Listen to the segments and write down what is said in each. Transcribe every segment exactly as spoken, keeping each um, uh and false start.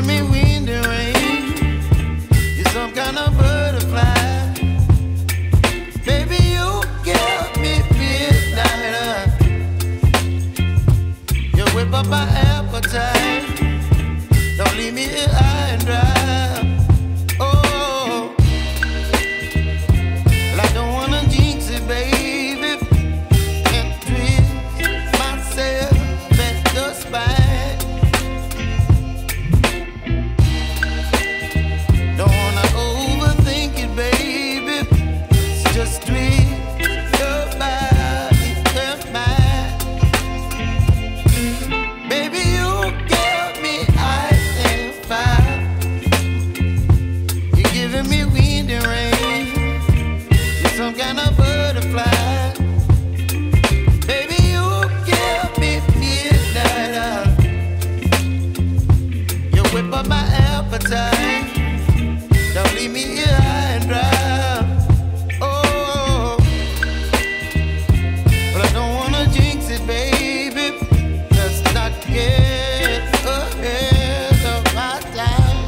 giving me wind and rain. You're some kind of butterfly. Baby, you give me midnight. You whip up my appetite. Don't leave me here high and dry. Oh, well, I don't wanna jinx it, baby, and twist myself at the spine. Don't wanna overthink it, baby. It's just twist your body and mine. Baby, you give me ice and fire. You're giving me wind and rain. You're some kind of butterfly. Baby, you give me midnight. You whip up my appetite. Don't leave me here high and dry. Oh, but I don't wanna jinx it, baby. Let's not get ahead of my time.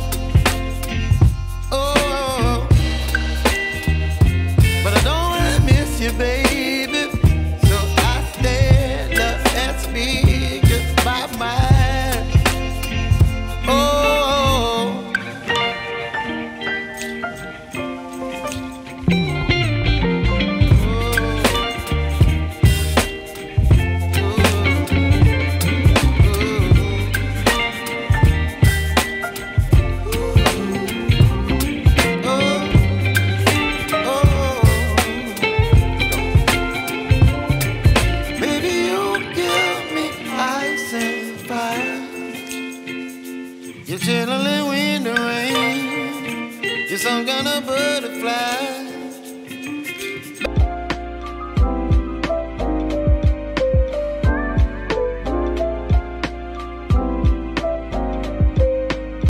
Oh, but I don't wanna miss you, baby. So I stand up and speak just my mind. Oh. You're chilling in wind and rain. You're some kind of butterfly.